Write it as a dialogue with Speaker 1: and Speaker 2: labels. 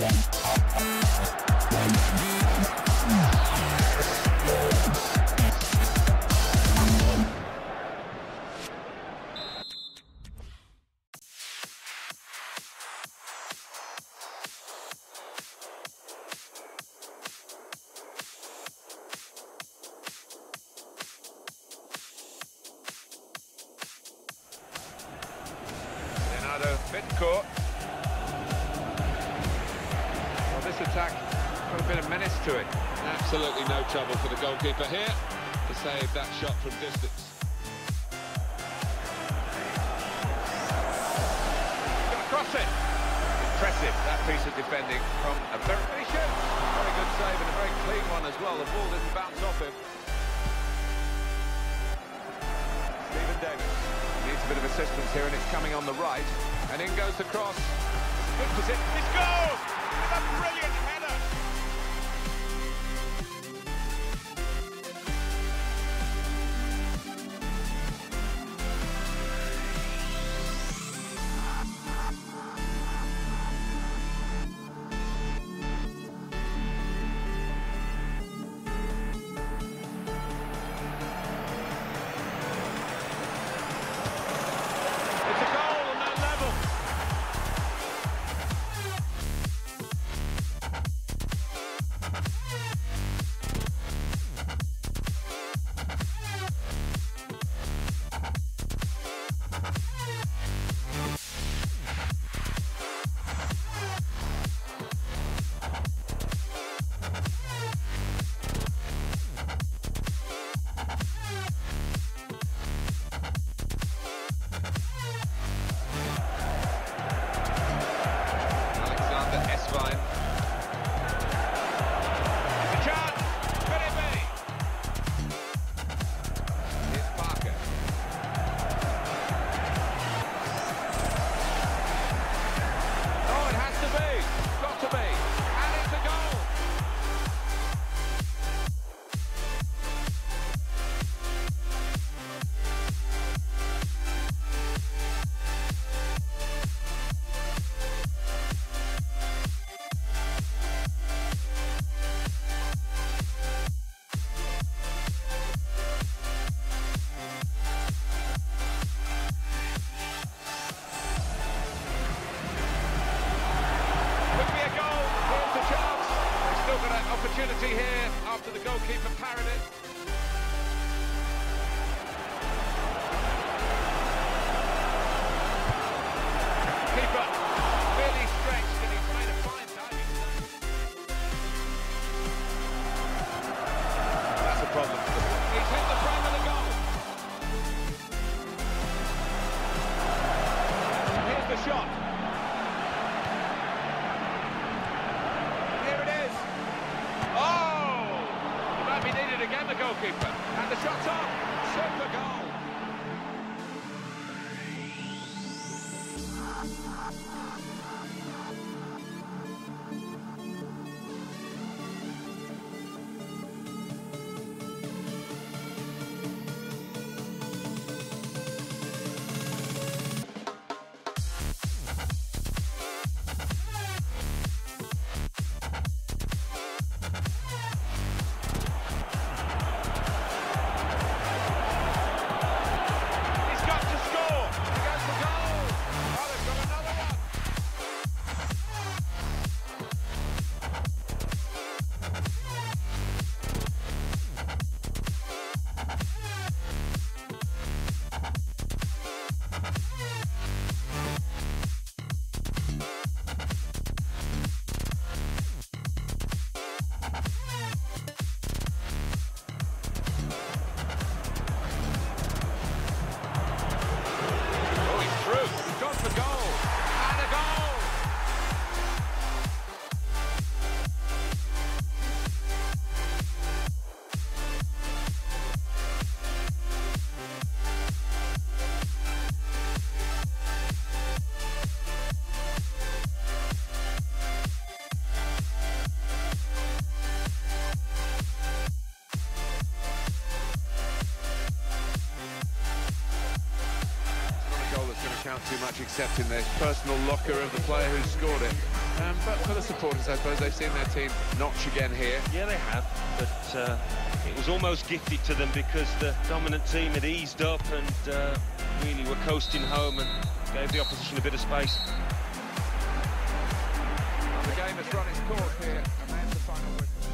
Speaker 1: Bittencourt. Well, this attack got a bit of menace to it.
Speaker 2: Absolutely no trouble for the goalkeeper here to save that shot from distance.
Speaker 1: Gonna cross it. Impressive, that piece of defending from a very good. Very good save and a very clean one as well. The ball didn't bounce off him. Stephen Davis needs a bit of assistance here, and it's coming on the right. And in goes the cross. Good position. It's goal! With a brilliant header. Opportunity here after the goalkeeper parried it. Keeper really stretched and he's made a fine diving. That's a problem. He's hit the frame of the goal. Here's the shot. Again, the goalkeeper, and the shot's on. Super goal. Count too much except in the personal locker of the player who scored it. But for the supporters, I suppose, they've seen their team notch again here.
Speaker 3: Yeah, they have, but it was almost gifted to them because the dominant team had eased up and really were coasting home and gave the opposition a bit of space.
Speaker 1: The game has run its course here, and there's the final win.